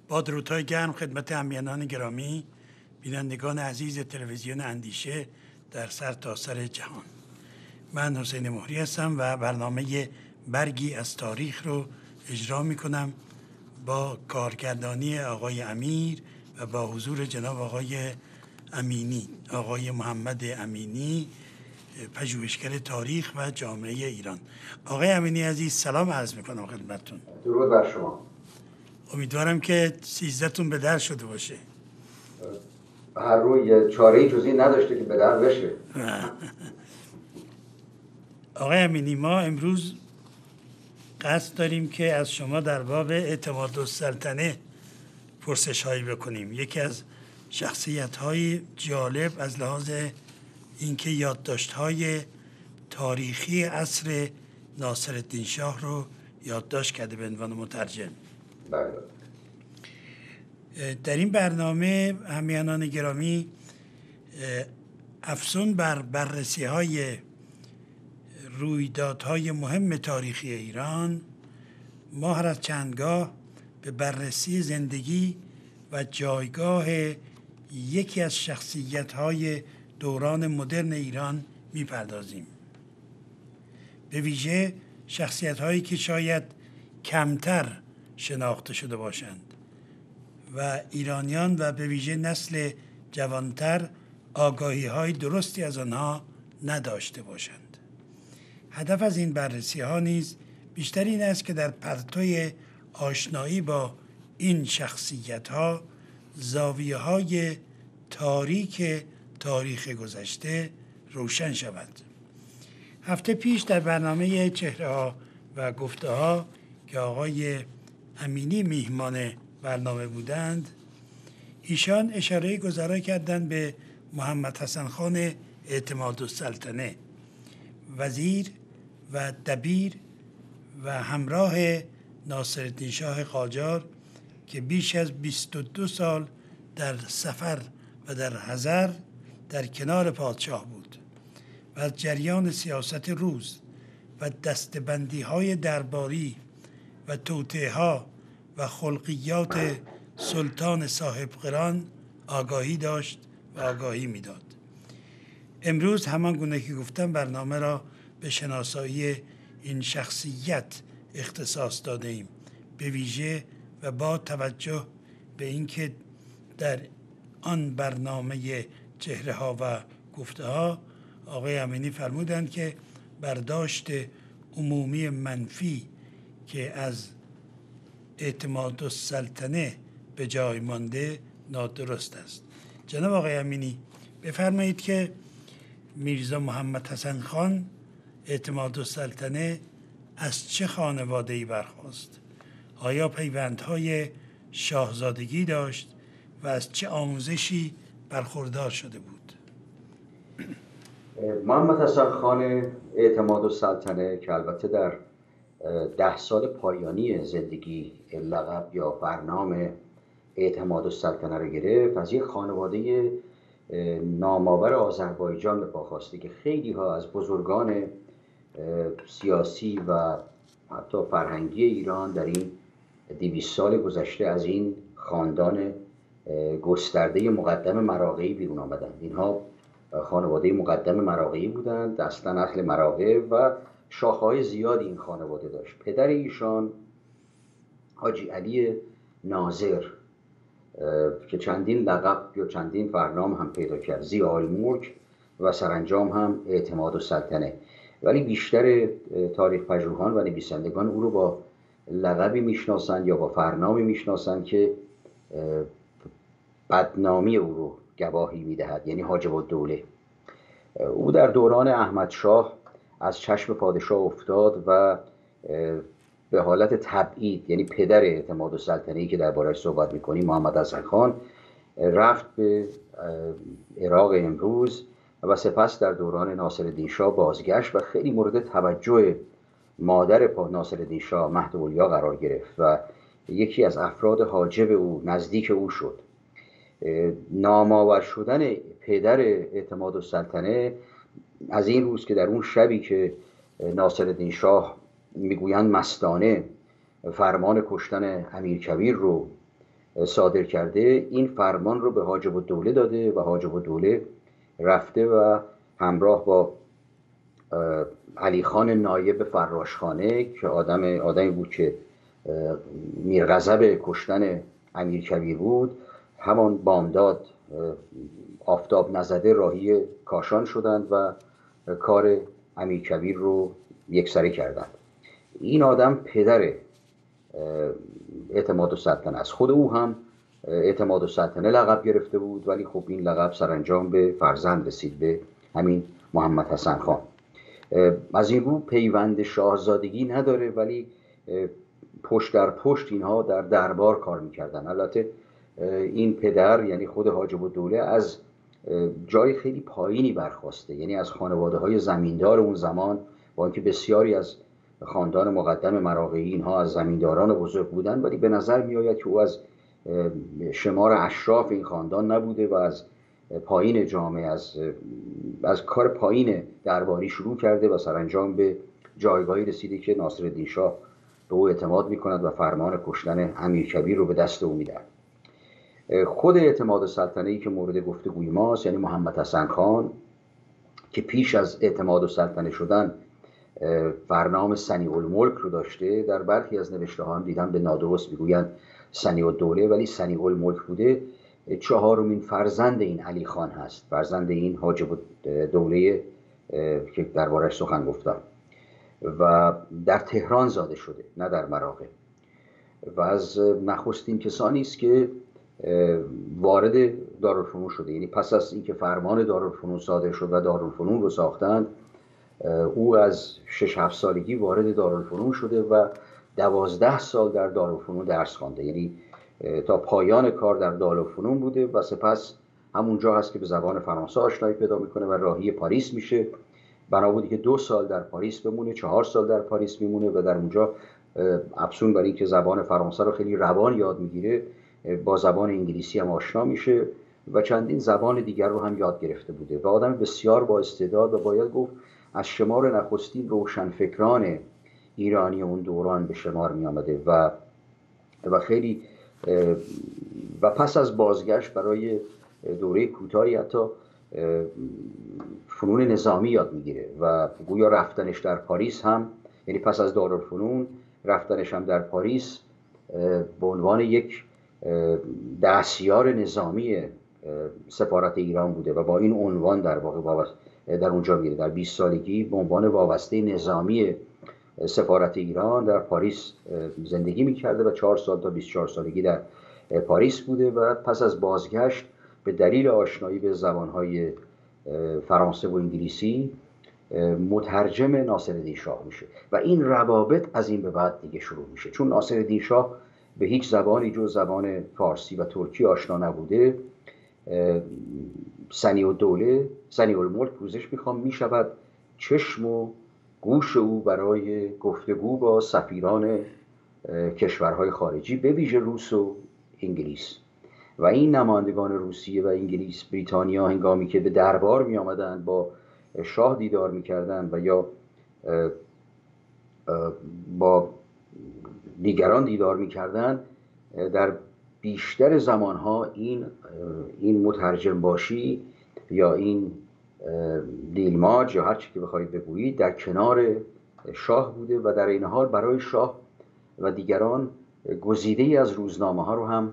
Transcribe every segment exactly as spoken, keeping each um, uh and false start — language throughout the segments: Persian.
با درودهای گرم خدمت همیهنان گرامی، بینندگان عزیز تلویزیون اندیشه در سر تا سر جهان. من حسین مهری هستم و برنامه برگی از تاریخ رو اجرا می کنم با کارگردانی آقای امیر و با حضور جناب آقای امینی، آقای محمد امینی، پژوهشگر تاریخ و جامعه ایران. آقای امینی عزیز سلام عرض میکنم خدمتتون. درود بر شما. امیدوارم که سیزده‌تون به در شده باشه. هر روی چاره‌ای جزی نداشته که به در بشه. آقای امینی، ما امروز قصد داریم که از شما در باب اعتمادالسلطنه پرسش هایی بکنیم. یکی از شخصیت های جالب از لحاظ اینکه یادداشت های تاریخی عصر ناصرالدین شاه رو یادداشت کرده به عنوان مترجم. بله. در این برنامه همیهنان گرامی افزون بر بررسی های رویدادهای مهم تاریخی ایران، ما هر از چندگاه به بررسی زندگی و جایگاه یکی از شخصیت‌های دوران مدرن ایران می‌پردازیم. به ویژه شخصیت‌هایی که شاید کمتر شناخته شده باشند و ایرانیان و به ویژه نسل جوانتر آگاهی‌های درستی از آنها نداشته باشند. هدف از این بررسی ها نیز بیشتر این است که در پرتوی آشنایی با این شخصیت ها زاویه های تاریک تاریخ گذشته روشن شود. هفته پیش در برنامه چهره ها و گفته ها که آقای امینی میهمان برنامه بودند، ایشان اشاره گذرا کردند به محمد حسن خان اعتمادالسلطنه، وزیر و دبیر و همراه ناصرالدین شاه قاجار که بیش از بیست و دو سال در سفر و در حضر در کنار پادشاه بود و از جریان سیاست روز و دستبندی های درباری و توطئه ها و خلقیات سلطان صاحب قران آگاهی داشت و آگاهی میداد. امروز همان گونه که گفتم برنامه را به شناسایی این شخصیت اختصاص داده ایم، به ویژه و با توجه به اینکه در آن برنامه چهره ها و گفته ها آقای امینی فرمودند که برداشت عمومی منفی که از اعتمادالسلطنه به جای مانده نادرست است. جناب آقای امینی، بفرمایید که میرزا محمد حسن خان اعتمادالسلطنه از چه خانواده‌ای برخاست؟ آیا پیوندهای شاهزادگی داشت و از چه آموزشی برخوردار شده بود؟ محمد حسن خان اعتمادالسلطنه که البته در ده سال پایانی زندگی لقب یا برنامه اعتمادالسلطنه را گرفت، از یک خانواده نامآور آذربایجان به پا خواسته که خیلی ها از بزرگان سیاسی و حتی فرهنگی ایران در این دویست سال گذشته از این خاندان گسترده مقدم مراغه‌ای بیرون آمدند. اینها خانواده مقدم مراغه‌ای بودند، اصلا اهل مراغه و شاخه‌های زیادی این خانواده داشت. پدر ایشان حاجی علی ناظر که چندین لقب یا چندین فرنام هم پیدا کرد، ضیاءالملک و سرانجام هم اعتمادالسلطنه، ولی بیشتر تاریخ پژوهان و نویسندگان او رو با لقبی میشناسند یا با فرنامی میشناسند که بدنامی او رو گواهی میدهد، یعنی حاجب الدوله. او در دوران احمدشاه از چشم پادشاه افتاد و به حالت تبعید، یعنی پدر اعتمادالسلطنه‌ای که درباره‌اش صحبت می‌کنیم، محمد حسن خان، رفت به عراق امروز و سپس در دوران ناصرالدین شاه بازگشت و خیلی مورد توجه مادر ناصرالدین شاه مهداولیا قرار گرفت و یکی از افراد حاجب او، نزدیک او شد. نامآور شدن پدر اعتمادالسلطنه از این روز که در اون شبی که ناصرالدین شاه میگویند مستانه فرمان کشتن امیرکبیر رو صادر کرده، این فرمان رو به حاجب الدوله داده و حاجب الدوله رفته و همراه با علی خان نایب فراشخانه که آدم آدمی بود که میرغضب کشتن امیرکبیر بود، همان بامداد آفتاب نزده راهی کاشان شدند و کار امیرکبیر رو یکسره کردند. این آدم پدر اعتماد السلطنه است. خود او هم اعتماد السلطنه لقب گرفته بود، ولی خب این لقب سرانجام به فرزند رسید، به همین محمد حسن خان. از این رو پیوند شاهزادگی نداره، ولی پشت در پشت اینها در دربار کار میکردن. البته این پدر یعنی خود حاجب الدوله از جای خیلی پایینی برخواسته، یعنی از خانواده های زمیندار اون زمان، با اینکه بسیاری از خاندان مقدم مراغه‌ای اینها از زمینداران بزرگ بودن، ولی به نظر می آید که او از شمار اشراف این خاندان نبوده و از پایین جامعه، از از کار پایین درباری شروع کرده و سرانجام به جایگاهی رسیده که ناصرالدین شاه به او اعتماد می کند و فرمان کشتن امیرکبیر رو به دست او میدهد. خود اعتماد السلطنه‌ای که مورد گفتگوی ماست، یعنی محمد حسن خان، که پیش از اعتماد السلطنه شدن فرنام صنیع الملک رو داشته، در برخی از نوشته ها هم دیدم به نادرست میگویند صنیع الدوله، ولی صنیع الملک بوده. چهارمین فرزند این علی خان هست، فرزند این حاجب الدوله که دربارش سخن گفتم، و در تهران زاده شده، نه در مراغه، و از نخستین کسانی است که وارد دارالفنون شده. یعنی پس از اینکه فرمان دارالفنون صادر شد و دارالفنون رو ساختند، او از شش هفت سالگی وارد دارالفنون شده و دوازده سال در دارالفنون درس خوانده. یعنی تا پایان کار در دارالفنون بوده و سپس همونجا هست که به زبان فرانسه آشنایی پیدا میکنه و راهی پاریس میشه. بنا بودی که دو سال در پاریس بمونه، چهار سال در پاریس میمونه و در اونجا افسون بر این که زبان فرانسه رو خیلی روان یاد میگیره، با زبان انگلیسی هم آشنا میشه و چندین زبان دیگر رو هم یاد گرفته بوده و آدم بسیار با استعداد و باید گفت از شمار نخستین روشنفکران ایرانی اون دوران به شمار می آمده و و خیلی و پس از بازگشت برای دوره کوتاهی حتی فنون نظامی یاد میگیره و گویا رفتنش در پاریس هم، یعنی پس از دارالفنون رفتنش هم در پاریس به عنوان یک دستیار نظامی سفارت ایران بوده و با این عنوان در واقع در اونجا میره. در بیست سالگی به عنوان وابسته نظامی سفارت ایران در پاریس زندگی میکرده و چهار سال تا بیست و چهار سالگی در پاریس بوده و پس از بازگشت به دلیل آشنایی به زبانهای فرانسه و انگلیسی مترجم ناصرالدین شاه میشه و این روابط از این به بعد دیگه شروع میشه. چون ناصرالدین شاه به هیچ زبانی جز زبان فارسی و ترکی آشنا نبوده، صنیع الدوله صنیع الملک پوزش میخوام میشود چشم و گوش او برای گفتگو با سفیران کشورهای خارجی، به ویژه روس و انگلیس. و این نمایندگان روسیه و انگلیس، بریتانیا، هنگامی که به دربار می آمدند با شاه دیدار می کردند و یا با دیگران دیدار می کردند، در بیشتر زمانها این این مترجم باشی یا این دیلماج یا هر چی که بخواید بگویید در کنار شاه بوده و در این حال برای شاه و دیگران گزیده‌ای از روزنامه ها رو هم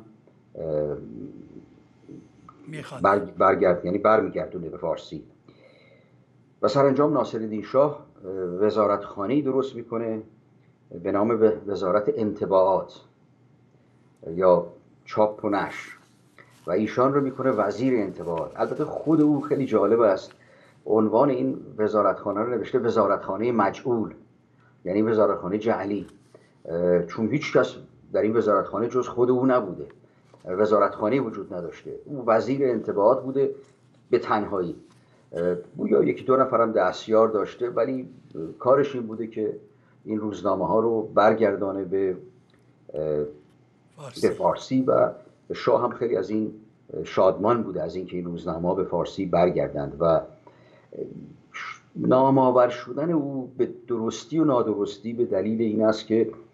بر برگرد یعنی برمیگردونه به فارسی. و سرانجام ناصرالدین شاه وزارتخانه‌ای درست میکنه به نام وزارت انطباعات یا چاپ و نشر و ایشان رو میکنه وزیر انطباعات. البته خود او خیلی جالب است، عنوان این وزارتخانه رو نوشته وزارتخانه مجعول، یعنی وزارتخانه جعلی، چون هیچ کس در این وزارتخانه جز خود او نبوده، وزارتخانه وجود نداشته، او وزیر انطباعات بوده به تنهایی. گویا یکی دو نفرم دستیار داشته، ولی کارش این بوده که این روزنامه ها رو برگردانه به فارسی. به فارسی و شاه هم خیلی از این شادمان بوده از اینکه این روزنامه ها به فارسی برگردند و نامآور شدن او به درستی و نادرستی به دلیل این است که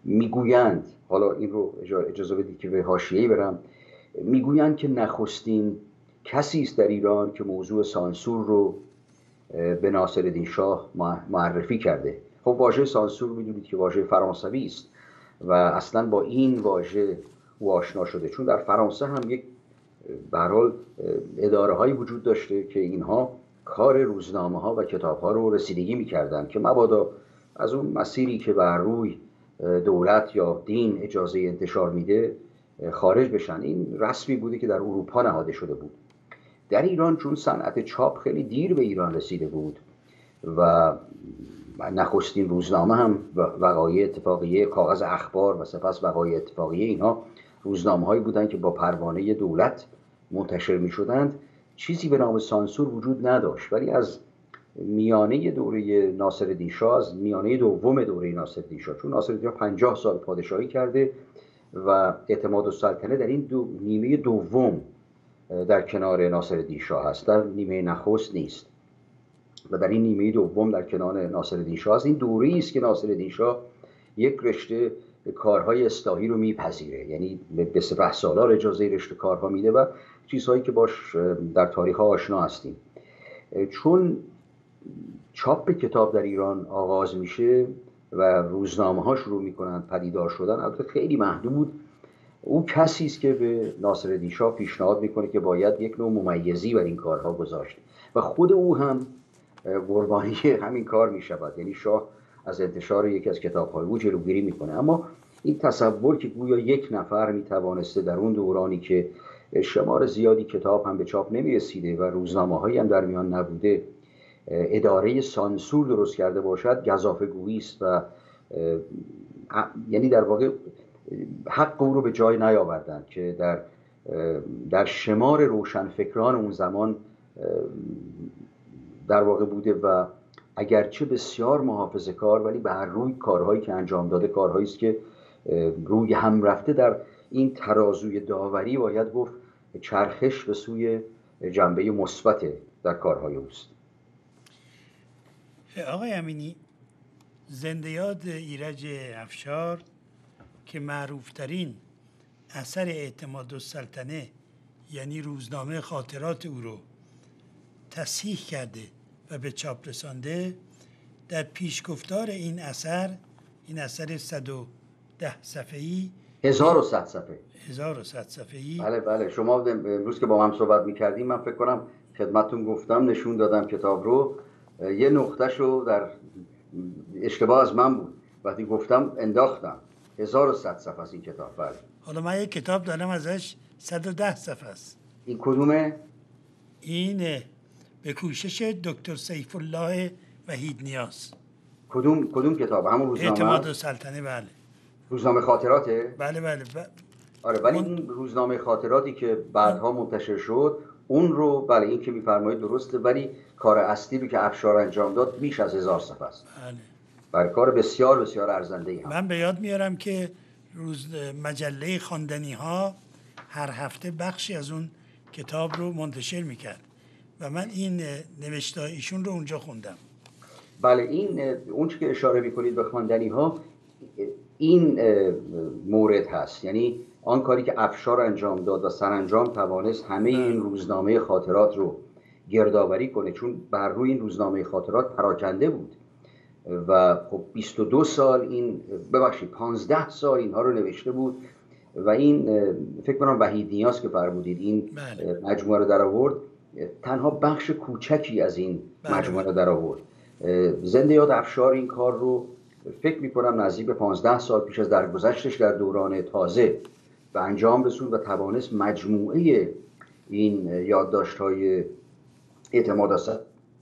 میگویند، حالا این رو اجازه بدید که به حاشیه‌ای برم، میگویند که نخستین کسی است در ایران که موضوع سانسور رو به ناصرالدین شاه معرفی کرده. خب واژه سانسور میدونید که واژه فرانسوی است و اصلا با این واژه او آشنا شده، چون در فرانسه هم یک به هر حال اداره هایی وجود داشته که اینها کار روزنامه ها و کتاب ها رو رسیدگی میکردن که مبادا از اون مسیری که بر روی دولت یا دین اجازه انتشار میده خارج بشن. این رسمی بوده که در اروپا نهاده شده بود. در ایران چون صنعت چاپ خیلی دیر به ایران رسیده بود و نخستین روزنامه هم وقایع اتفاقیه، کاغذ اخبار و سپس وقایع اتفاقیه، اینها روزنامه هایی بودند که با پروانه دولت منتشر می شدند، چیزی به نام سانسور وجود نداشت. ولی از میانه دوره ناصرالدین شاه، از میانه دوم دوره ناصرالدین شاه، چون ناصرالدین شاه پنجاه سال پادشاهی کرده و اعتمادالسلطنه در این دو نیمه دوم در کنار ناصرالدین شاه هست، در نیمه نخست نیست و در این نیمه دوم در کنار ناصرالدین شاه هست. این دوره است که ناصرالدین شاه یک رشته کارهای اصلاحی رو میپذیره، یعنی به سپه سالار اجازه رشته کارها میده و چیزهایی که باش در تاریخ ها آشنا هستیم. چون چاپ کتاب در ایران آغاز میشه و روزنامه ها شروع میکنن پدیدار شدن، البته خیلی محدود، او کسی است که به ناصرالدین شاه پیشنهاد میکنه که باید یک نوع ممیزی بر این کارها گذاشت و خود او هم قربانی همین کار میشود. یعنی شاه از انتشار یکی از کتاب‌های او جلوگیری میکنه. اما این تصور که گویا یک نفر میتوانسته در اون دورانی که شمار زیادی کتاب هم به چاپ نمیرسیده و روزنامه‌هایی هم در میان نبوده اداره سانسور درست کرده باشد، گزافه‌گویی است و یعنی در واقع حق او رو به جای نیاوردند که در در شمار روشنفکران اون زمان در واقع بوده و اگرچه بسیار محافظه‌کار، ولی به هر روی کارهایی که انجام داده کارهایی است که روی هم رفته. در این ترازوی داوری باید گفت چرخش به سوی جنبه مثبت در کارهای اوست. آقای امینی، زنده یاد ایرج افشار که معروفترین اثر اعتمادالسلطنه یعنی روزنامه خاطرات او رو تصحیح کرده و به چاپ رسانده، در پیشگفتار این اثر، این اثر صد و ده صفحه‌ای، هزار و صد صفحه هزار و صد صفحه‌ای بله بله شما امروز که با هم صحبت می‌کردیم من فکر کنم خدمتتون گفتم، نشون دادم کتاب رو، یه نقطه‌شو در اشتباه از من بود، وقتی گفتم انداختم. هزار و صد صفحه است این کتاب. بله. حالا من یک کتاب دارم ازش صد و ده صفحه است. این کدومه؟ این به کوشش دکتر سیف الله وحید نیاز. کدوم کدوم کتاب؟ همون روزنامه اعتمادالسلطنه. بله. روزنامه خاطراته؟ بله بله. ب... آره، ولی من... اون روزنامه خاطراتی که بعدها منتشر شد اون رو، بله این که میفرمایید درسته، ولی کار اصلی رو که افشار انجام داد بیش از هزار صفحه است. بله. برای کار بسیار بسیار ارزنده‌ای هم. من به یاد میارم که روز مجله خواندنی ها هر هفته بخشی از اون کتاب رو منتشر میکرد و من این نوشته ایشون رو اونجا خوندم. بله، این اون چی که اشاره میکنید به خواندنی ها، این مورد هست، یعنی آن کاری که افشار انجام داد و سرانجام توانست همه این روزنامه خاطرات رو گردآوری کنه، چون بر روی این روزنامه خاطرات پراکنده بود و خب بیست و دو سال این ببخشید پانزده سال اینها رو نوشته بود و این فکر کنم وحید نیاز که فرمودید این بله. مجموعه رو در آورد، تنها بخش کوچکی از این بله. مجموعه رو در آورد. زنده یاد افشار این کار رو فکر میکنم نزدیک به پانزده سال پیش از درگذشتش در دوران تازه به انجام رسوند و توانست مجموعه این یادداشت‌های اعتمادالسلطنه،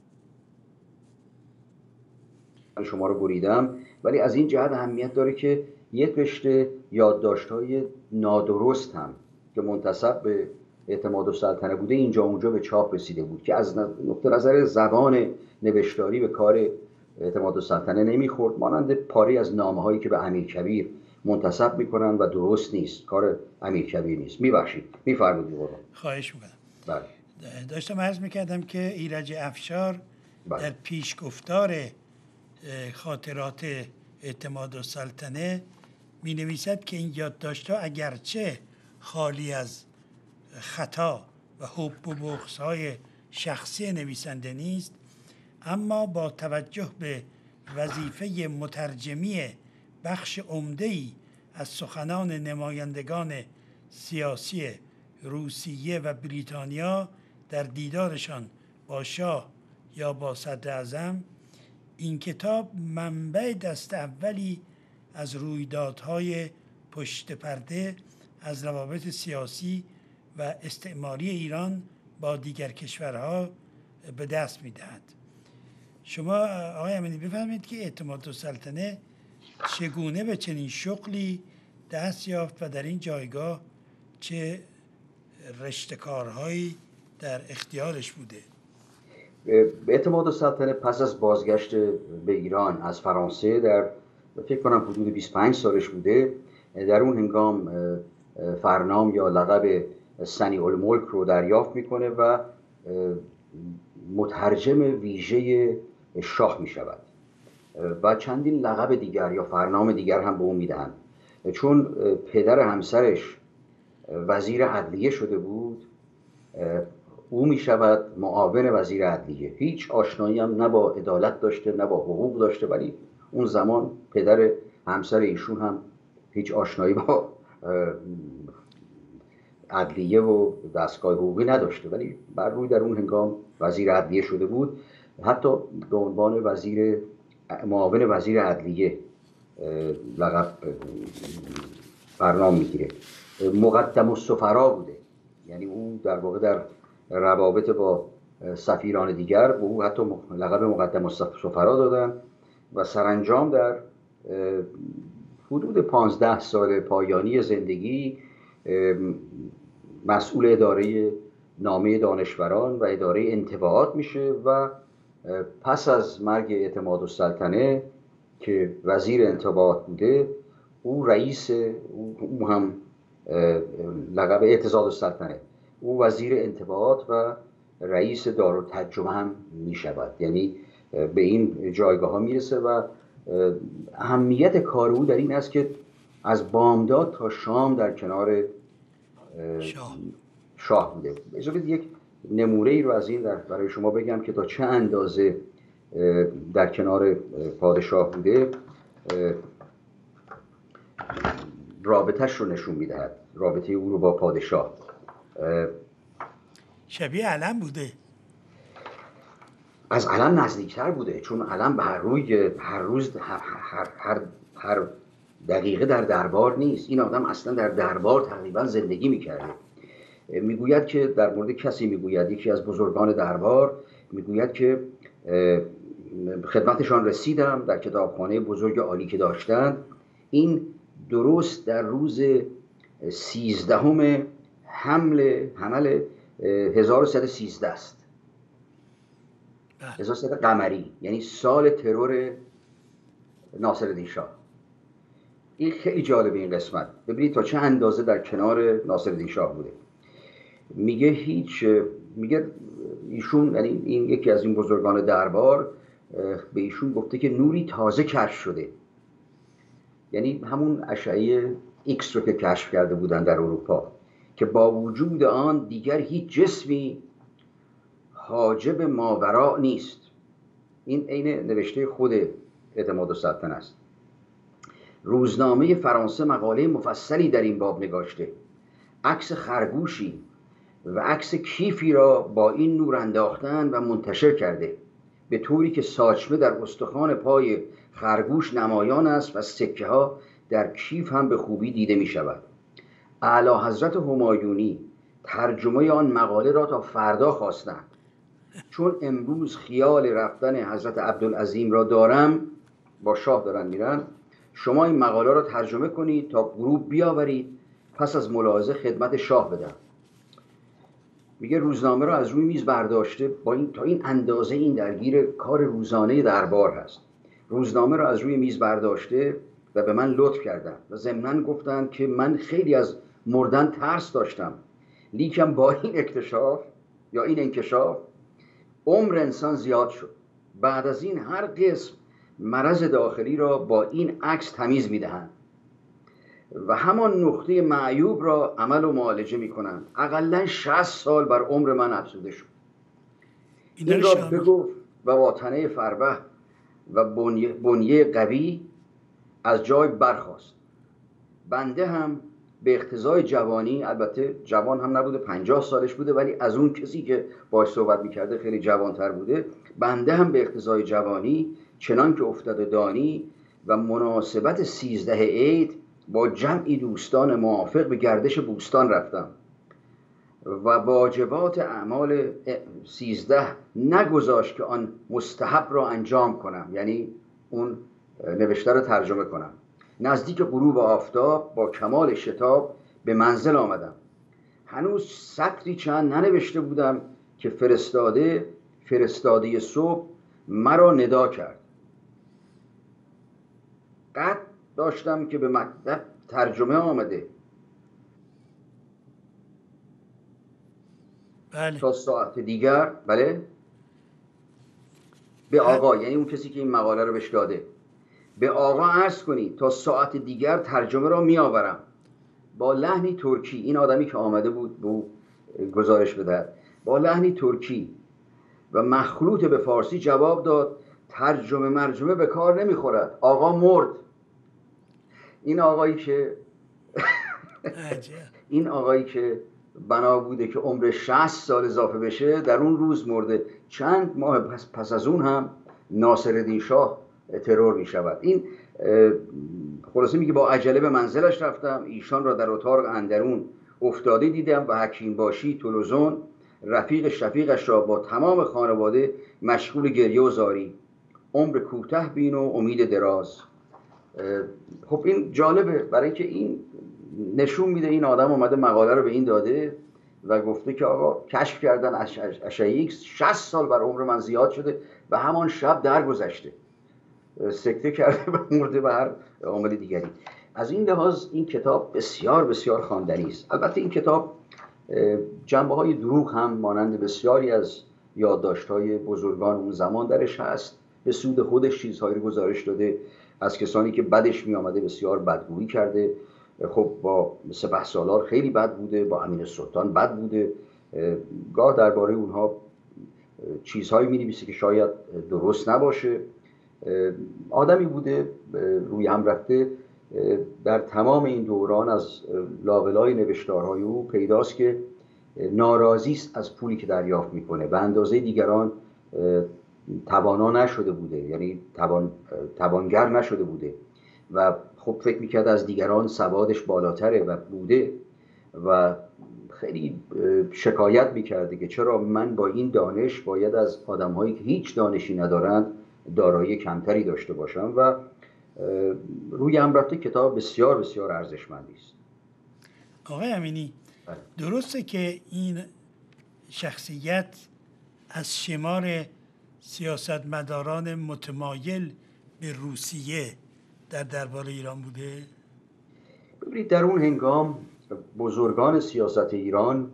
شما رو بریدم، ولی از این جهت اهمیت داره که یک رشته یادداشت‌های نادرست هم که منتسب به اعتمادالسلطنه بوده اینجا اونجا به چاپ رسیده بود که از نقطه نظر زبان نوشتاری به کار اعتمادالسلطنه نمیخورد، مانند پاره از نامه‌هایی که به امیرکبیر منتسب میکنن و درست نیست، کار امیرکبیر نیست. میبخشید، میفرمایید. خواهش میکنم. بله. داشتم عرض میکردم که ایرج افشار بله. در پیشگفتار خاطرات اعتمادالسلطنه می نویسد که این یادداشت‌ها اگرچه خالی از خطا و حب و بغض‌های شخصی نویسنده نیست، اما با توجه به وظیفه مترجمی بخش عمده‌ای از سخنان نمایندگان سیاسی روسیه و بریتانیا در دیدارشان با شاه یا با صدر اعظم، این کتاب منبع دست اولی از رویدادهای پشت پرده از روابط سیاسی و استعماری ایران با دیگر کشورها به دست می‌دهد. شما آقای امینی بفرمایید که اعتمادالسلطنه چگونه به چنین شغلی دست یافت و در این جایگاه چه رشته‌کارهایی در اختیارش بوده؟ اعتمادالسلطنه پس از بازگشت به ایران از فرانسه در فکر کنم حدود بیست و پنج سالش بوده، در اون هنگام فرنام یا لقب سنی الملک رو دریافت میکنه و مترجم ویژه شاه میشود و چندین لقب دیگر یا فرنام دیگر هم به اون میدهند. چون پدر همسرش وزیر عدلیه شده بود، او می شود معاون وزیر عدلیه. هیچ آشنایی هم نه با عدالت داشته نه با حقوق داشته، ولی اون زمان پدر همسر ایشون هم هیچ آشنایی با عدلیه و دستگاه حقوقی نداشته، ولی بر روی در اون هنگام وزیر عدلیه شده بود. حتی به عنوان وزیر معاون وزیر عدلیه لقب فرنام میگیره. مقدم السفرا بوده، یعنی او در واقع در روابط با سفیران دیگر به او حتی لقب مقدم السفرا دادن و سرانجام در حدود پانزده سال پایانی زندگی مسئول اداره نامه دانشوران و اداره انطباعات میشه و پس از مرگ اعتمادالسلطنه که وزیر انطباعات بوده، او رئیس، او هم لقب اعتزادالسلطنه، او وزیر انطباعات و رئیس دارالترجمه هم می شود. یعنی به این جایگاه ها می رسه و اهمیت کار او در این است که از بامداد تا شام در کنار شاه, شاه بوده. اجازه بدید یک نمونه ای رو از این در برای شما بگم که تا چه اندازه در کنار پادشاه بوده. رابطه‌اش رو نشون میدهد، رابطه او رو با پادشاه. شبیه علم بوده، از علم نزدیکتر بوده، چون علم به هر روی هر روز هر, هر, هر, هر دقیقه در دربار نیست. این آدم اصلا در دربار تقریبا زندگی میکرده. میگوید که در مورد کسی میگوید، یکی از بزرگان دربار میگوید که خدمتشان رسیدم در کتابخانه بزرگ عالی که داشتند. این درست در روز سیزدهم حمل حمل هزار و سیصد و سیزده است، هزار و سیصد قمری، یعنی سال ترور ناصرالدین شاه. این خیلی جالبه این قسمت. ببینید تا چه اندازه در کنار ناصرالدین شاه بوده. میگه هیچ میگه ایشون، یعنی این یکی از این بزرگان دربار به ایشون گفته که نوری تازه کشف شده، یعنی همون اشعه ایکس رو که کشف کرده بودن در اروپا، که با وجود آن دیگر هیچ جسمی حاجب ماوراء نیست. این عین نوشته خود اعتمادالسلطنه است. روزنامه فرانسه مقاله مفصلی در این باب نگاشته. عکس خرگوشی و عکس کیفی را با این نور انداختن و منتشر کرده، به طوری که ساچمه در استخوان پای خرگوش نمایان است و سکه ها در کیف هم به خوبی دیده می شود. اعلی حضرت همایونی ترجمه آن مقاله را تا فردا خواستند، چون امروز خیال رفتن حضرت عبدالعظیم را دارم، با شاه دارن میرن، شما این مقاله را ترجمه کنید تا غروب بیاورید، پس از ملاحظه خدمت شاه بدم. میگه روزنامه را از روی میز برداشته، با این تا این اندازه این درگیر کار روزانه دربار هست. روزنامه را از روی میز برداشته و به من لطف کردن و ضمناً گفتند که من خیلی از مردن ترس داشتم، لیکن با این اکتشاف یا این انکشاف عمر انسان زیاد شد. بعد از این هر قسم مرض داخلی را با این عکس تمیز میدهند. و همان نقطه معیوب را عمل و معالجه می کنند. اقلا شصت سال بر عمر من افزوده شد. این را بگفت و با تنه فربه و بنیه قوی از جای برخاست. بنده هم به اقتضای جوانی، البته جوان هم نبوده، پنجاه سالش بوده، ولی از اون کسی که باش صحبت میکرده خیلی جوانتر بوده. بنده هم به اقتضای جوانی چنان که افتاده دانی و مناسبت سیزده عید با جمعی دوستان موافق به گردش بوستان رفتم و واجبات اعمال سیزده نگذاشت که آن مستحب را انجام کنم، یعنی اون نوشته را ترجمه کنم. نزدیک غروب آفتاب با کمال شتاب به منزل آمدم. هنوز سطری چند ننوشته بودم که فرستاده فرستاده صبح مرا ندا کرد. قد داشتم که به مکتب ترجمه آمده. بله. تا ساعت دیگر بله به آقا، یعنی اون کسی که این مقاله رو بهش داده، به آقا عرض کنید تا ساعت دیگر ترجمه را می آورم. با لحنی ترکی، این آدمی که آمده بود به گزارش بده، با لحنی ترکی و مخلوط به فارسی جواب داد ترجمه مرجمه به کار نمی خورد، آقا مرد. این آقایی که این آقایی که بنا بوده که عمر شصت سال اضافه بشه در اون روز مرده. چند ماه پس, پس از اون هم ناصرالدین شاه ترور می شود. این خلاصه میگه با عجله به منزلش رفتم، ایشان را در اتاق اندرون افتاده دیدم و حکیم باشی تلوزون رفیق شفیقش را با تمام خانواده مشغول گریه و زاری. عمر کوتاه بین و امید دراز. خب این جالبه برای اینکه این نشون میده این آدم اومده مقاله رو به این داده و گفته که آقا کشف کردن اشعه ایکس شصت سال بر عمر من زیاد شده و همان شب درگذشته، سکته کرده و مرده و هر عامل دیگری. از این لحاظ این کتاب بسیار بسیار خواندنی است. البته این کتاب جنبه های دروغ هم مانند بسیاری از یادداشت‌های بزرگان اون زمان درش هست. به سود خودش چیزهایی رو گزارش داده، از کسانی که بدش می آمده بسیار بدگویی کرده. خب با سپهسالار خیلی بد بوده، با امیر سلطان بد بوده، گاه درباره اونها چیزهایی می نویسه که شاید درست نباشه. آدمی بوده روی هم رفته. در تمام این دوران از لابلای نوشتارهای او پیداست که ناراضی است از پولی که دریافت میکنه، به اندازه دیگران توانا نشده بوده، یعنی توان توانگر نشده بوده و خب فکر میکرد از دیگران سوادش بالاتره و بوده و خیلی شکایت میکرده که چرا من با این دانش باید از آدمهایی که هیچ دانشی ندارند دارایی کمتری داشته باشم. و روی هم رفته کتاب بسیار بسیار ارزشمندی است. آقای امینی، درسته که این شخصیت از شمار سیاستمداران متمایل به روسیه در دربار ایران بوده؟ ببینید در اون هنگام بزرگان سیاست ایران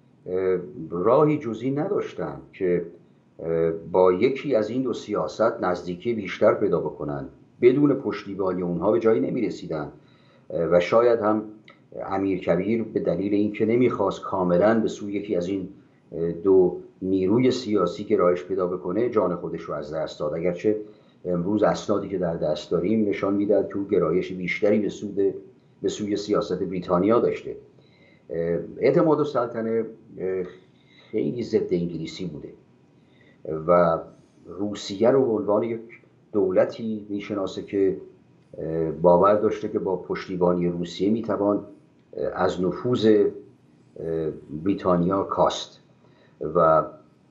راهی جزی نداشتند که با یکی از این دو سیاست نزدیکی بیشتر پیدا بکنند. بدون پشتیبانی اونها به جایی نمی رسیدن و شاید هم امیرکبیر به دلیل اینکه نمیخواست کاملا به سوی یکی از این دو نیروی سیاسی که راهش پیدا بکنه جان خودش رو از دست داد. اگرچه امروز اسنادی که در دست داریم نشان میدهد که او گرایش بیشتری به سود به سوی سیاست بریتانیا داشته. اعتمادالسلطنه خیلی ضد انگلیسی بوده و روسیه رو به عنوان یک دولتی میشناسه که باور داشته که با پشتیبانی روسیه میتوان از نفوذ بریتانیا کاست و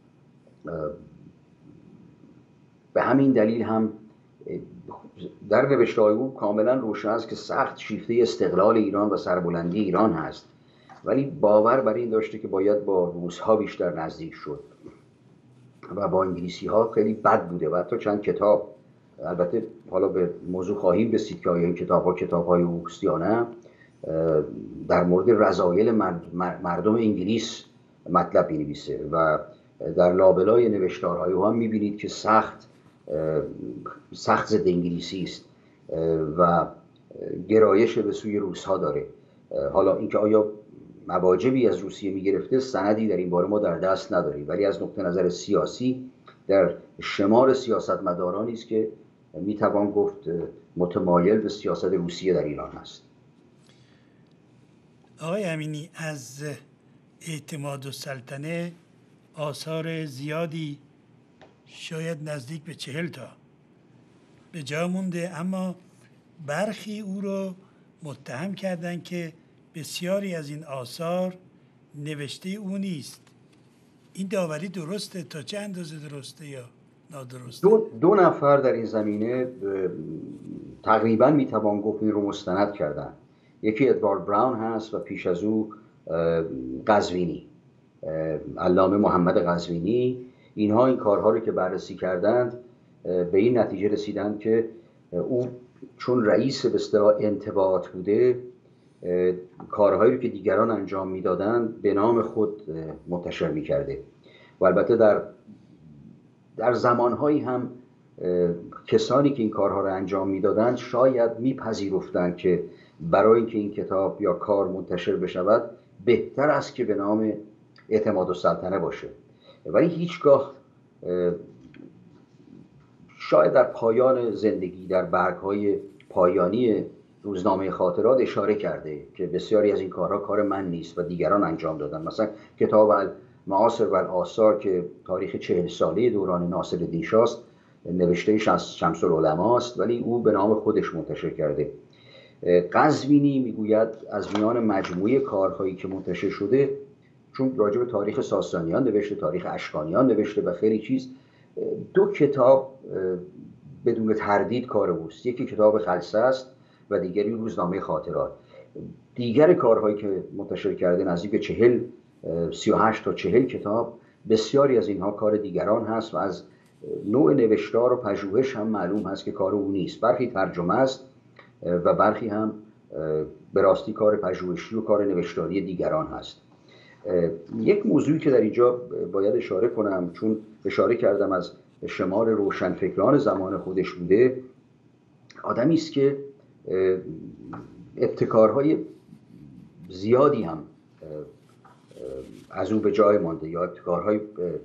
به همین دلیل هم در نوشته‌های او کاملا روشن است که سخت شیفته استقلال ایران و سربلندی ایران هست، ولی باور بر این داشته که باید با روس‌ها بیشتر نزدیک شد و با انگلیسی‌ها خیلی بد بوده. و حتی چند کتاب، البته حالا به موضوع خواهیم رسید که آیا این کتاب‌ها کتاب‌های اوست یا نه، در مورد رذایل مردم انگلیس مطلب می‌نویسه و در لابلای نوشتارهای او هم می‌بینید که سخت سخت ضد انگلیسی است و گرایش به سوی روس‌ها داره. حالا اینکه آیا مواجبی از روسیه میگرفته سندی در این باره ما در دست نداریم، ولی از نقطه نظر سیاسی در شمار سیاستمدارانی است که میتوان گفت متمایل به سیاست روسیه در ایران هست. آقای امینی، از اعتمادالسلطنه آثار زیادی شاید نزدیک به چهل تا به جا مونده، اما برخی او رو متهم کردند که بسیاری از این آثار نوشته او نیست. این داوری درسته؟ تا چه اندازه درسته یا نادرسته؟ دو, دو نفر در این زمینه تقریبا میتوان گفت این رو مستند کردن. یکی ادوارد براون هست و پیش از او قزوینی، علامه محمد قزوینی. اینها این کارها رو که بررسی کردند به این نتیجه رسیدند که او چون رئیس به اصطلاح انتباهات بوده، کارهایی رو که دیگران انجام میدادند به نام خود منتشر میکرده و البته در در زمانهایی هم کسانی که این کارها رو انجام میدادند شاید میپذیرفتند که برای اینکه این کتاب یا کار منتشر بشود بهتر است که به نام اعتمادالسلطنه باشه، ولی هیچگاه شاید در پایان زندگی در برگ‌های پایانی روزنامه خاطرات اشاره کرده که بسیاری از این کارها کار من نیست و دیگران انجام دادن. مثلا کتاب المعاصر و الآثار که تاریخ چهل ساله دوران ناصرالدین شاه است، نوشته شمس العلماء است، ولی او به نام خودش منتشر کرده. قزوینی میگوید از میان مجموعه کارهایی که منتشر شده، چون راجع به تاریخ ساسانیان نوشته، تاریخ اشکانیان نوشته و خیلی چیز، دو کتاب بدون تردید کار اوست. یکی کتاب خلسه است و دیگری روزنامه خاطرات. دیگر کارهایی که منتشر کرده نزدیک به چهل سی و هشت تا چهل کتاب، بسیاری از اینها کار دیگران هست و از نوع نوشتار و پژوهش هم معلوم هست که کار او نیست. برخی ترجمه است و برخی هم به راستی کار پژوهشی و کار نوشتاری دیگران هست. یک موضوعی که در اینجا باید اشاره کنم، چون اشاره کردم از شمار روشنفکران زمان خودش بوده، آدمی است که ابتکارهای زیادی هم از او به جای مانده یا ابتکارهای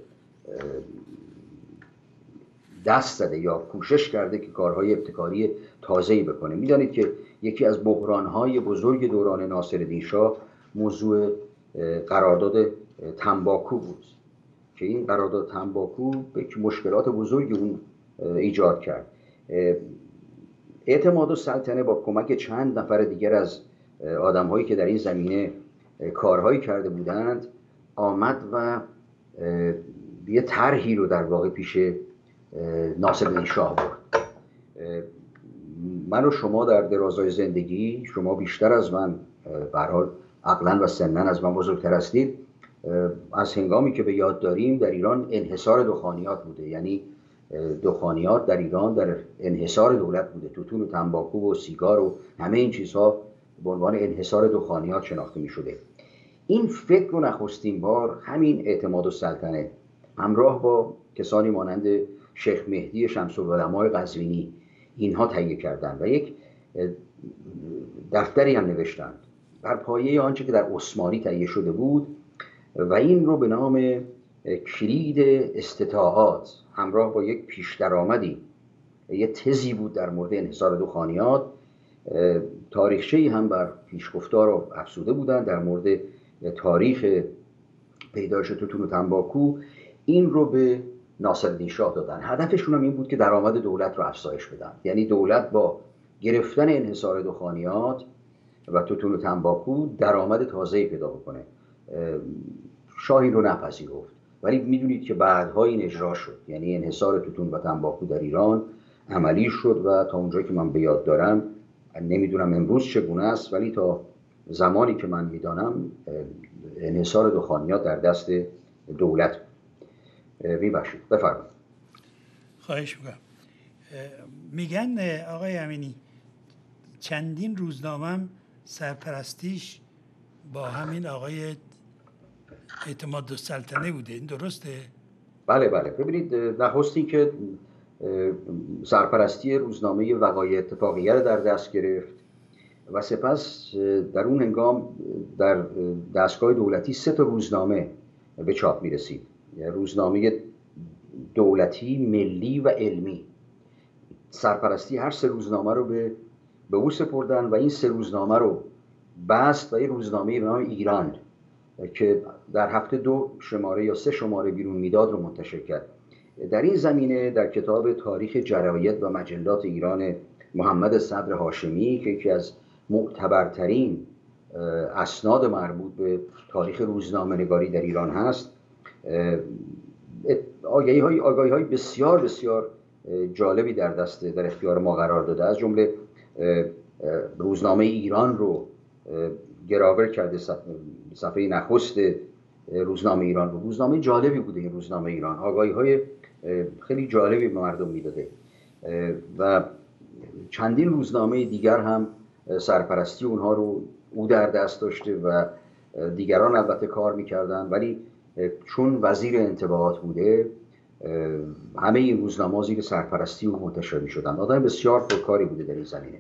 دست زده یا کوشش کرده که کارهای ابتکاری تازه‌ای بکنه. میدانید که یکی از بحرانهای بزرگ دوران ناصرالدین شاه موضوع قرارداد تنباکو بود که این قرارداد تنباکو به مشکلات بزرگی اون ایجاد کرد. اعتمادالسلطنه با کمک چند نفر دیگر از آدم‌هایی که در این زمینه کارهایی کرده بودند آمد و یه طرحی رو در واقع پیش ناصرالدین شاه برد. من و شما در درازای زندگی، شما بیشتر از من به هر حال عقلاً و سناً از من بزرگتر هستید، از هنگامی که به یاد داریم در ایران انحصار دخانیات بوده، یعنی دخانیات در ایران در انحصار دولت بوده. توتون و تنباکو و سیگار و همه این چیزها به عنوان انحصار دخانیات شناخته می شده. این فکر رو نخستین بار همین اعتمادالسلطنه همراه با کسانی مانند شیخ مهدی شمس العلماء قزوینی اینها تهیه کردند و یک دفتری هم نوشتند بر پایه آنچه که در عثمانی تهیه شده بود و این رو به نام کلید استطاعات همراه با یک پیش درآمدی، یه تزی بود در مورد انحصار دخانیات، تاریخچه‌ای هم بر پیشگفتار رو افزوده بودند در مورد تاریخ پیدایش توتون و تنباکو، این رو به ناصرالدین شاه دادن. هدفشون هم این بود که درآمد دولت رو افزایش بدن، یعنی دولت با گرفتن انحصار دخانیات و توتون و تنباکو درآمد تازه‌ای پیدا بکنه. شاه این رو نپذیرفت، ولی میدونید که بعدها این اجرا شد، یعنی انحصار توتون و تنباکو در ایران عملی شد و تا اونجایی که من به یاد دارم، نمیدونم امروز چگونه است، ولی تا زمانی که من میدانم انحصار دخانیات در دست دولت بود. میبخشید بفرمایید. خواهش میکنم. میگن آقای امینی چندین روزنامه سرپرستیش با همین آقای اعتمادالسلطنه بوده، این درسته؟ بله بله. ببینید، نخستی که سرپرستی روزنامه وقایع اتفاقیه رو در دست گرفت و سپس در اون هنگام در دستگاه دولتی سه تا روزنامه به چاپ می‌رسید، روزنامه دولتی، ملی و علمی. سرپرستی هر سه روزنامه رو به به او سپردن و این سه روزنامه رو بست و این روزنامه به نام ایران که در هفته دو شماره یا سه شماره بیرون میداد رو منتشر کرد. در این زمینه در کتاب تاریخ جراید و مجلات ایران محمد صدر هاشمی که یکی از معتبرترین اسناد مربوط به تاریخ روزنامه نگاری در ایران هست، آگهی های آگهی های بسیار بسیار جالبی در دست در اختیار ما قرار داده. از جمله روزنامه ایران رو گراور کرده، صفحه نخست روزنامه ایران رو. روزنامه جالبی بوده این روزنامه ایران، آگهی های خیلی جالبی به مردم میداده و چندین روزنامه دیگر هم سرپرستی اونها رو او در دست داشته و دیگران البته کار میکردن، ولی چون وزیر انطباعات بوده همه این روزنامه زیر سرپرستی او منتشر میشدن. آدم بسیار پرکاری بوده در این زمینه.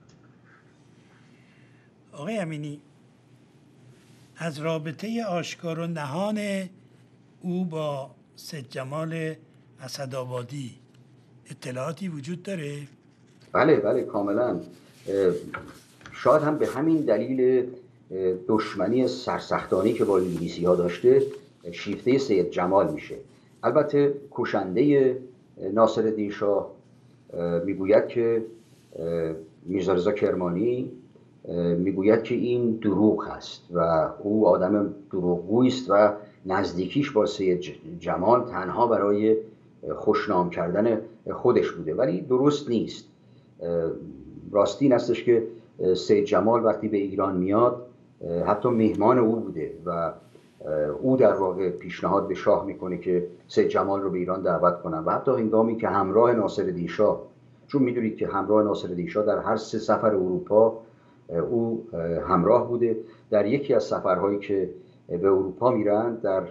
آقای امینی، از رابطه آشکار و نهان او با سید جمال اسدآبادی اطلاعاتی وجود داره؟ بله بله کاملا. شاید هم به همین دلیل دشمنی سرسختانی که با انگلیسی ها داشته شیفته سید جمال میشه. البته کشنده ناصرالدین شاه میگوید که میرزا رضا کرمانی میگوید که این دروغ هست و او آدم دروغگویی است و نزدیکیش با سید جمال تنها برای خوشنام کردن خودش بوده، ولی درست نیست. راستی این هستش که سید جمال وقتی به ایران میاد حتی مهمان او بوده و او در واقع پیشنهاد به شاه میکنه که سید جمال رو به ایران دعوت کنن و حتی هنگامی که همراه ناصرالدین شاه، چون میدونید که همراه ناصرالدین شاه در هر سه سفر اروپا او همراه بوده، در یکی از سفرهایی که به اروپا میرن در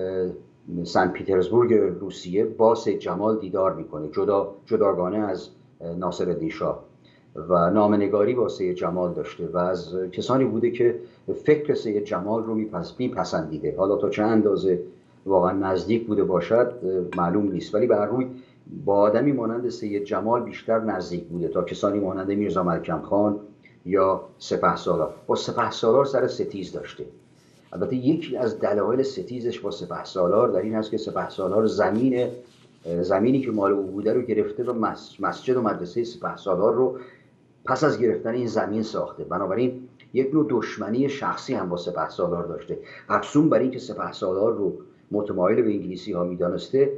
سن پیترزبورگ روسیه با سید جمال دیدار میکنه، جدا جداگانه از ناصرالدین شاه، و نامه‌نگاری با سید جمال داشته و از کسانی بوده که فکر سید جمال رو میپسندیده. حالا تا چه اندازه واقعا نزدیک بوده باشد معلوم نیست، ولی به هر روی با آدمی مانند سید جمال بیشتر نزدیک بوده تا کسانی مانند میرزا ملکم خان یا سپهسالار. با سپهسالار سر ستیز داشته. البته یکی از دلایل ستیزش با سپهسالار در این هست که سپهسالار زمین زمینی که مال او بوده رو گرفته و مسجد و مدرسه سپهسالار رو پس از گرفتن این زمین ساخته. بنابراین یک نوع دشمنی شخصی هم با سپهسالار داشته. افزون بر این که سپهسالار رو متمایل به انگلیسی ها میدانسته،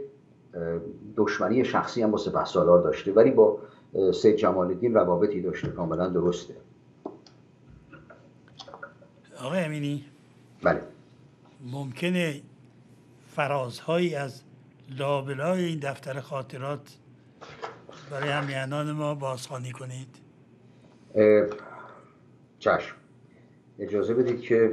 دشمنی شخصی هم با سپهسالار داشته، ولی با سید جمال الدین روابطی داشته. کاملا درسته. آقای امینی، بله، ممکنه فرازهایی از لابلای این دفتر خاطرات برای همیهنان ما بازخوانی کنید؟ چشم. اجازه بدید که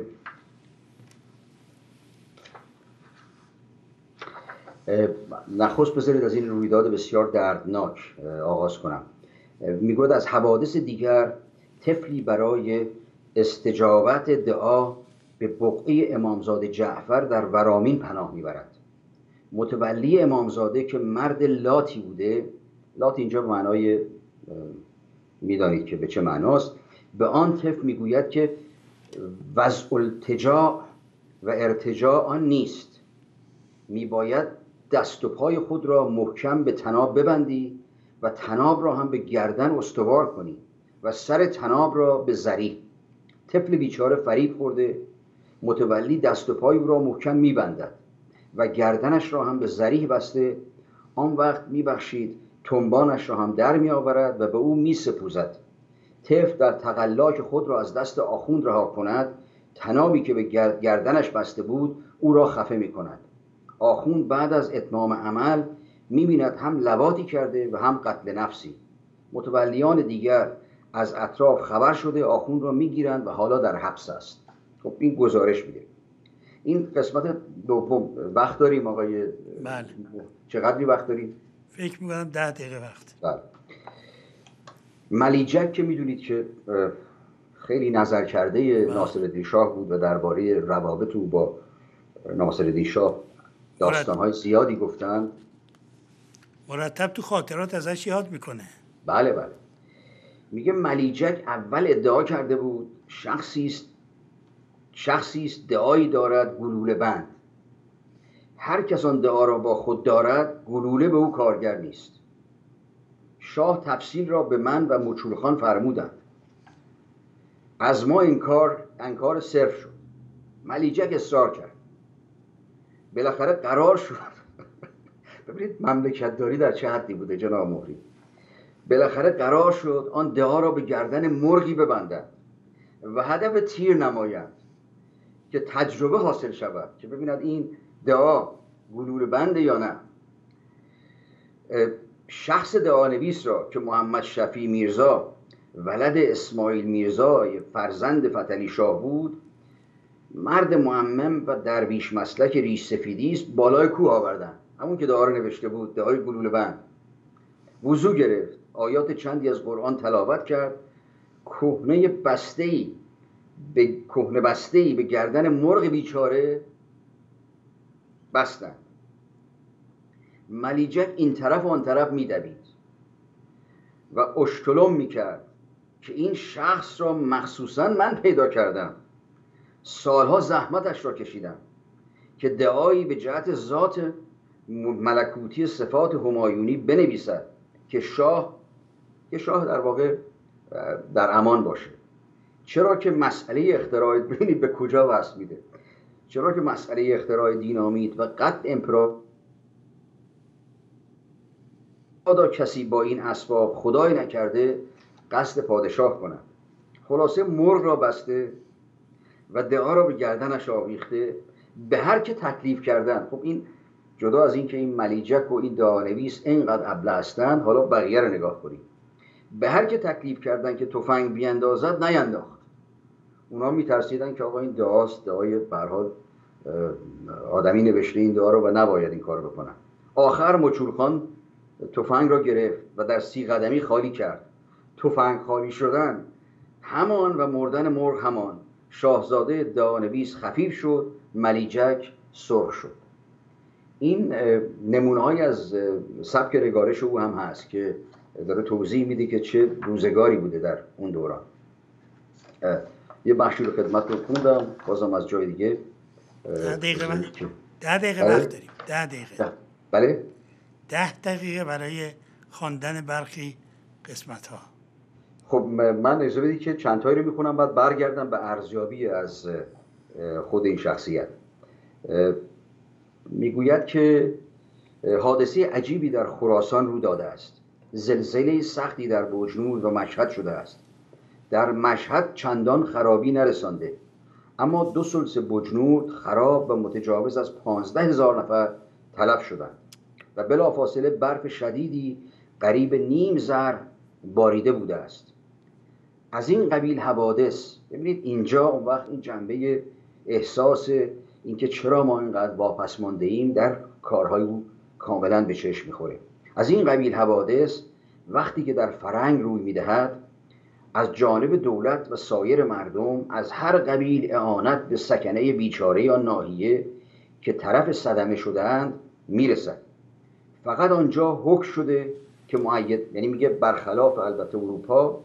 نخست بذارید از این رویداد بسیار دردناک آغاز کنم. میگوید از حوادث دیگر طفلی برای استجابت دعا به بقعه امامزاده جعفر در ورامین پناه میبرد. متولی امامزاده که مرد لاتی بوده، لات اینجا به معنای میدانید که به چه معناست، به آن طفل میگوید که وضع التجاع و ارتجاع آن نیست، میباید دست و پای خود را محکم به طناب ببندی و طناب را هم به گردن استوار کنی و سر طناب را به زری. طفل بیچاره فریب خورده، متولی دست و پای او را محکم میبندد و گردنش را هم به زری بسته. آن وقت میبخشید تنبانش را هم در میآورد و به او میسپوزد. طفل در تقلا که خود را از دست آخوند رها کند، طنابی که به گردنش بسته بود او را خفه میکند. آخوند بعد از اتمام عمل میبیند هم لواطی کرده و هم قتل نفسی. متولیان دیگر از اطراف خبر شده آخوند را میگیرند و حالا در حبس است. خب این گزارش میده. این قسمت دوم وقت داریم آقای؟ بله. چقدری وقت داریم؟ فکر میکنم ده دقیقه وقت. بله. ملیجک که میدونید که خیلی نظر کرده ناصرالدین شاه بود و درباره روابط او با ناصرالدین شاه داستان‌های زیادی گفتند. مرتب تو خاطرات ازش یاد میکنه. بله بله. میگه ملیجک اول ادعا کرده بود شخصی است شخصی است دعایی دارد گلوله بند. هر کس آن دعا را با خود دارد گلوله به او کارگر نیست. شاه تفصیل را به من و مچولخان فرمودند. از ما انکار انکار صرف شد. ملیجک اصرار کرد. بالاخره قرار شد. ببینید مملکت داری در چه حدی بوده جناب مهری. بالاخره قرار شد آن دعا را به گردن مرغی ببندند و هدف تیر نمایند که تجربه حاصل شود که ببیند این دعا گلوله بنده یا نه. شخص دعانویس را که محمد شفیع میرزا ولد اسماعیل میرزا فرزند فتحعلی شاه بود، مرد معمم و درویش مسلک ریش سفیدی است، بالای کوه آوردن، همون که دعا رو نوشته بود، دعای گلوله بند. وضو گرفت، آیات چندی از قرآن تلاوت کرد، کهنه بسته‌ای به کهنه بسته‌ای به گردن مرغ بیچاره بستن. ملیجک این طرف و آن طرف می‌دوید و اشتلم می‌کرد که این شخص را مخصوصاً من پیدا کردم، سالها زحمتش را کشیدم که دعایی به جهت ذات ملکوتی صفات همایونی بنویسد که شاه که شاه در واقع در امان باشه. چرا که مسئله اختراع ببینید به کجا وصل میده. چرا که مسئله اختراع دینامیت و قطع امپراتوری کسی با این اسباب خدای نکرده قصد پادشاه کنه. خلاصه مرغ را بسته و دعا را به گردنش آویخته، به هر که تکلیف کردن. خب این جدا از این که این ملیجک و این دعانویس اینقدر ابله هستند، حالا بقیه رو نگاه کنید. به هر که تکلیف کردن که تفنگ بیاندازد نینداخت. اونا میترسیدن که آقا این دعاست، دعای به هر حال آدمی نوشته این دعا رو و نباید این کارو بکنن. آخر مچولخان تفنگ را گرفت و در سی قدمی خالی کرد. تفنگ خالی شدن همان و مردن مرغ همان. شاهزاده دعانویس خفیف شد، ملیجک سرخ شد. این نمونه‌ای از سبک نگارش او هم هست که داره توضیح میده که چه روزگاری بوده در اون دوران. یه بخشی رو خدمتتون خوندم، بازم از جای دیگه. ده دقیقه من ده دقیقه وقت داریم. ده دقیقه. بله؟ ده دقیقه برای خواندن برخی قسمت ها. خب من اجازه بدید که چند تایی رو میخونم بعد برگردم به ارزیابی از خود این شخصیت. میگوید که حادثه عجیبی در خراسان رو داده است. زلزله سختی در بوجنور و مشهد شده است. در مشهد چندان خرابی نرسانده، اما دو ثلث بوجنور خراب و متجاوز از پانزده هزار نفر تلف شدند و بلافاصله برف شدیدی قریب نیم ضرب باریده بوده است. از این قبیل حوادث، ببینید اینجا اون وقت این جنبه احساس اینکه چرا ما اینقدر واپس مانده ایم در کارهای او کاملا به چشم میخوره. از این قبیل حوادث وقتی که در فرنگ روی میدهد، از جانب دولت و سایر مردم از هر قبیل اعانت به سکنه بیچاره یا ناحیه که طرف صدمه شده‌اند میرسد. فقط آنجا حکم شده که مؤید، یعنی میگه برخلاف البته اروپا،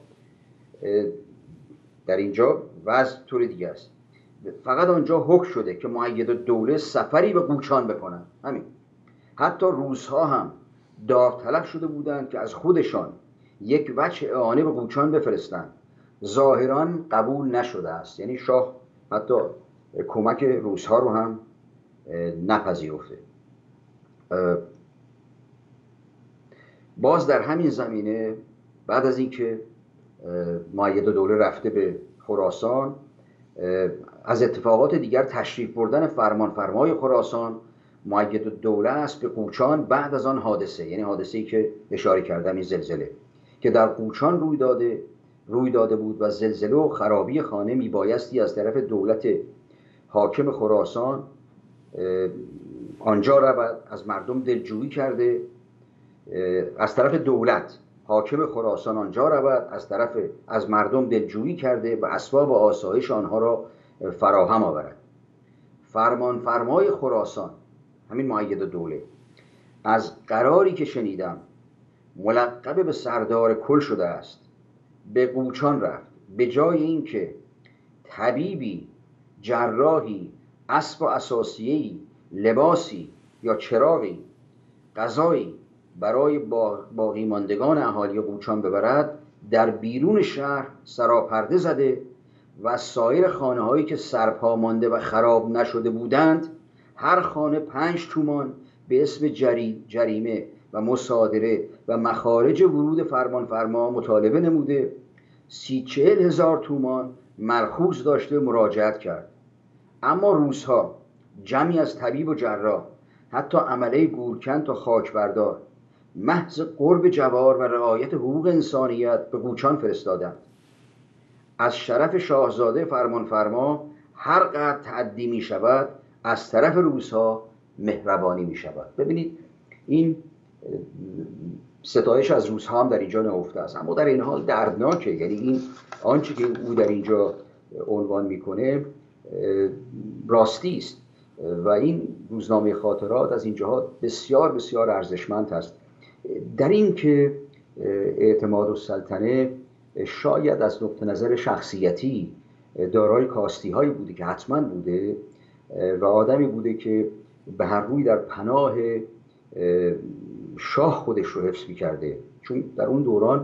در اینجا وضع طور دیگه است. فقط آنجا حکم شده که مؤید دوله سفری به قوچان بکنن. همین. حتی روس‌ها هم داوطلب شده بودند که از خودشان یک وجه اعانه به قوچان بفرستند. ظاهراً قبول نشده است، یعنی شاه حتی کمک روس‌ها رو هم نپذیرفته. باز در همین زمینه بعد از اینکه مؤید دوله رفته به خراسان، از اتفاقات دیگر تشریف بردن فرمانفرمای خراسان مؤید دوله است به قوچان بعد از آن حادثه، یعنی حادثه‌ای که اشاره کردم، این زلزله که در قوچان روی داده روی داده بود و زلزله و خرابی خانه میبایستی از طرف دولت حاکم خراسان آنجا رود، از مردم دلجویی کرده، از طرف دولت حاکم خراسان آنجا رود، از طرف از مردم دلجویی کرده و اسباب و آسایش آنها را فراهم آورد. فرمان فرمای خراسان، همین مؤید دوله، از قراری که شنیدم ملقب به سردار کل شده است، به قوچان رفت. به جای اینکه طبیبی، جراحی، اسب و اساسیه‌ای، لباسی یا چراغی، غذایی برای باقی ماندگان اهالی قوچان ببرد، در بیرون شهر سراپرده زده و سایر خانه هایی که سرپا مانده و خراب نشده بودند، هر خانه پنج تومان به اسم جری، جریمه و مصادره و مخارج ورود فرمانفرما مطالبه نموده، سی چهل هزار تومان ملحوظ داشته مراجعت کرد. اما روزها جمعی از طبیب و جراح، حتی عمله گورکن تا خاکبردار، محض قرب جوار و رعایت حقوق انسانیت به قوچان فرستادند. از شرف شاهزاده فرمانفرما هر قدر تعدی می شود، از طرف روس‌ها مهربانی می شود. ببینید این ستایش از روس‌ها هم در اینجا نهفته است، اما در این حال دردناکه. یعنی این آنچه که او در اینجا عنوان میکنه راستی است و این روزنامه خاطرات از این جهات بسیار بسیار ارزشمند است، در این که اعتمادالسلطنه شاید از نقطه نظر شخصیتی دارای کاستی هایی بوده که حتما بوده و آدمی بوده که به هر روی در پناه شاه خودش رو حفظ می‌کرده، چون در اون دوران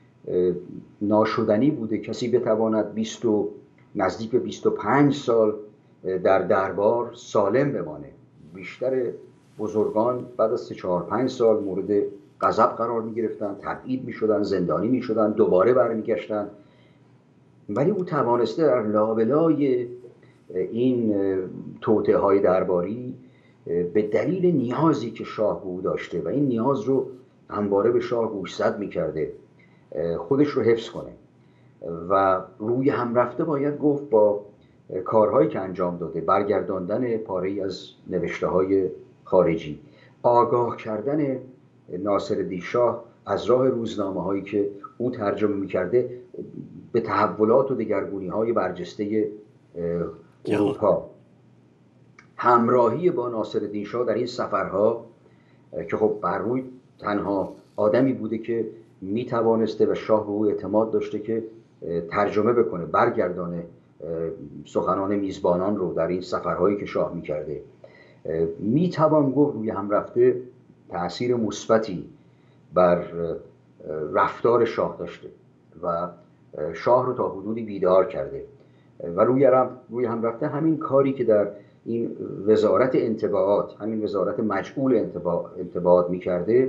ناشدنی بوده کسی بتواند بیست و نزدیک به بیست و پنج سال در دربار سالم بمانه. بیشتر بزرگان بعد از سه چهار پنج سال مورد غضب قرار می گرفتن، تبعید می شدن، زندانی می شدن، دوباره برمی گشتن. ولی او توانسته در لابلای این توطئه های درباری به دلیل نیازی که شاه او داشته و این نیاز رو همواره به شاه گوشزد می کرده، خودش رو حفظ کنه و روی هم رفته باید گفت با کارهایی که انجام داده، برگرداندن پاره‌ای از نوشته های خارجی، آگاه کردن ناصرالدین شاه از راه روزنامه هایی که او ترجمه میکرده به تحولات و دگرگونی های برجسته اروپا، همراهی با ناصرالدین شاه در این سفرها که خب بر روی تنها آدمی بوده که میتوانسته و شاه به او اعتماد داشته که ترجمه بکنه، برگردانه سخنان میزبانان رو در این سفرهایی که شاه میکرده. میتوان گفت روی هم رفته تأثیر مثبتی بر رفتار شاه داشته و شاه رو تا حدودی بیدار کرده و روی روی هم رفته همین کاری که در این وزارت انطباعات، همین وزارت مجعول انطباعات میکرده،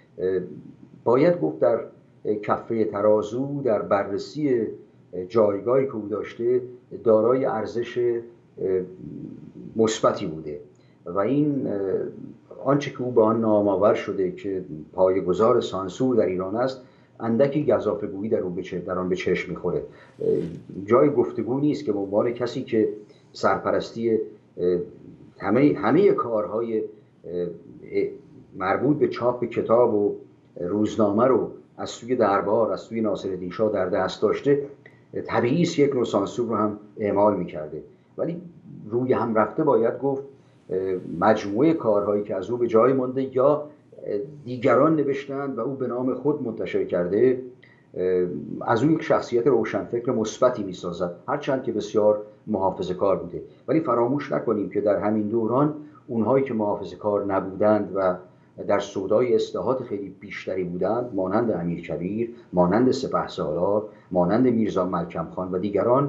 باید گفت در کفه ترازو، در بررسی جایگاهی که او داشته دارای ارزش مثبتی بوده و این آنچه که او به آن نامآور شده که پایه‌گذار سانسور در ایران است، اندکی گزافه‌گویی در اون در آن به چشم میخوره. جای گفتگو نیست که به عنوان کسی که سرپرستی همه همه کارهای مربوط به چاپ کتاب و روزنامه رو از سوی دربار، از سوی ناصرالدین شاه در دست داشته، طبیعی است یک نوع سانسور رو هم اعمال میکرده. ولی روی هم رفته باید گفت مجموعه کارهایی که از او به جای مانده یا دیگران نوشتند و او به نام خود منتشر کرده، از او یک شخصیت روشنفکر مثبتی میسازد، هرچند که بسیار محافظه‌کار بوده. ولی فراموش نکنیم که در همین دوران اونهایی که محافظه‌کار نبودند و در سودای اصلاحات خیلی بیشتری بودند، مانند امیرکبیر، مانند سپهسالار، مانند میرزا ملکم خان و دیگران،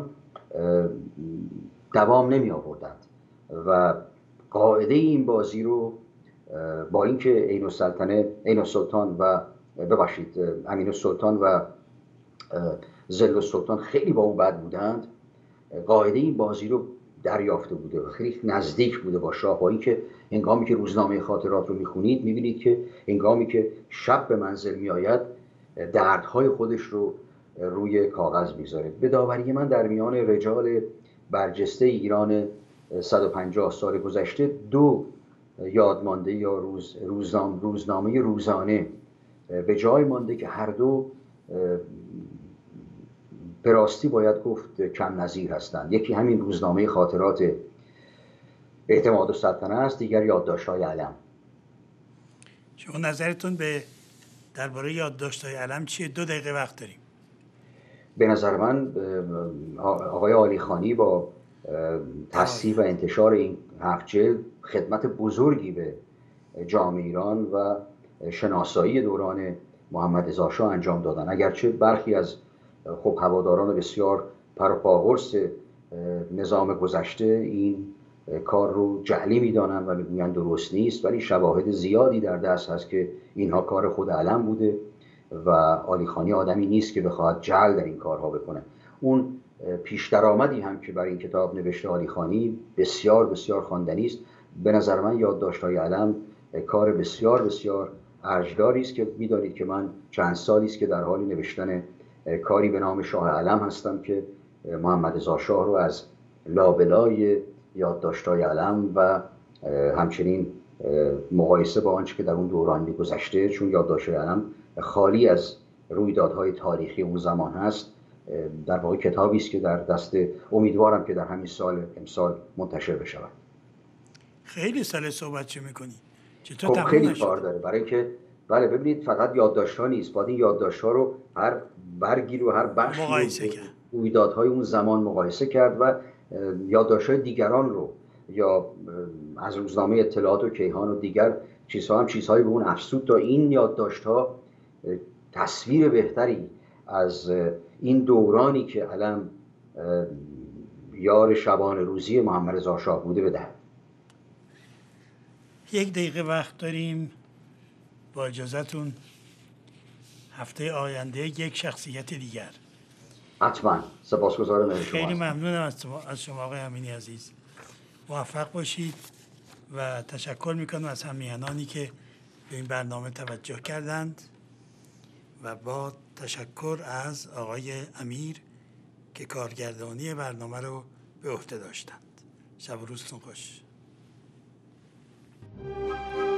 دوام نمی آوردند و قاعده این بازی رو با اینکه عین السلطنه عین السلطان و ببخشید امین السلطان و ظل السلطان خیلی با او بد بودند، قاعده این بازی رو دریافته بوده و خیلی نزدیک بوده با شاه. با اینکه هنگامی که روزنامه خاطرات رو میخونید میبینید که هنگامی که شب به منزل میآید دردهای خودش رو روی کاغذ میذاره. به داوری من در میان رجال برجسته ایران صد و پنجاه سال گذشته دو یادمانده یا روز روزنامه, روزنامه روزانه به جای مانده که هر دو به راستی باید گفت کم نظیر هستند. یکی همین روزنامه خاطرات اعتماد السلطنه است، دیگر یادداشت‌های علم. شما نظرتون به درباره یادداشت‌های علم چیه؟ دو دقیقه وقت داریم. به نظر من آقای عالیخانی با تصحیح و انتشار این هفت جلد خدمت بزرگی به جامعه ایران و شناسایی دوران محمد رضا شاه انجام دادن. اگرچه برخی از خب هواداران بسیار پروپاقرص نظام گذشته این کار رو جعلی میدانن و میگویند درست نیست، ولی شواهد زیادی در دست هست که اینها کار خود علم بوده و عالیخانی آدمی نیست که بخواهد جعل در این کارها بکنه. اون پیش درآمدی هم که برای این کتاب نوشته عالیخانی بسیار بسیار خواندنی است. به نظر من یادداشت‌های علم کار بسیار بسیار ارجداری است که می‌دانید که من چند سالی است که در حال نوشتن کاری به نام شاه علم هستم که محمد رضا شاه رو از لابلای یادداشت‌های علم و همچنین مقایسه با آنچه که در اون دوران می‌گذشته، چون یادداشت‌های علم خالی از رویدادهای تاریخی اون زمان هست، در واقع کتابی است که در دست، امیدوارم که در همین سال امسال منتشر بشود. خیلی سال صحبت چه می‌کنی؟ چطور خب خیلی کار داره، برای اینکه بله ببینید فقط یادداشت‌ها نیست، باید این یادداشت‌ها رو هر برگی رو، هر بخشی مقایسه کرد، رویدادهای اون زمان مقایسه کرد و یادداشت‌های دیگران رو یا از روزنامه اطلاعات و کیهان و دیگر چیزها هم چیزهایی به اون افزود تا این یادداشت‌ها تصویر بهتری از این دورانی که علم یار شبان روزی محمد رضا شاه بوده بدهد. یک دقیقه وقت داریم، با اجازهتون هفته آینده یک شخصیت دیگر. حتما. سپاسگزارم از شما. خیلی ممنونم از شما از شما آقای امینی عزیز. موفق باشید و تشکر میکنم از همیهنانی که به این برنامه توجه کردند و با تشکر از آقای امیر که کارگردانی برنامه رو به عهده داشتند. شب و روزتون خوش.